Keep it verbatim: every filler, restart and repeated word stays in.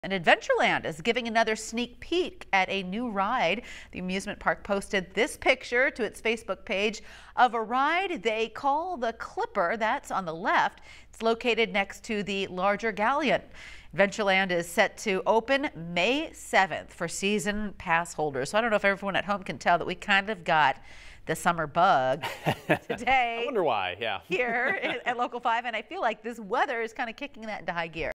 And Adventureland is giving another sneak peek at a new ride. The amusement park posted this picture to its Facebook page of a ride they call the Clipper. That's on the left. It's located next to the larger galleon. Adventureland is set to open May seventh for season pass holders. So I don't know if everyone at home can tell that we kind of got the summer bug today. I wonder why, yeah. Here at Local five, and I feel like this weather is kind of kicking that into high gear.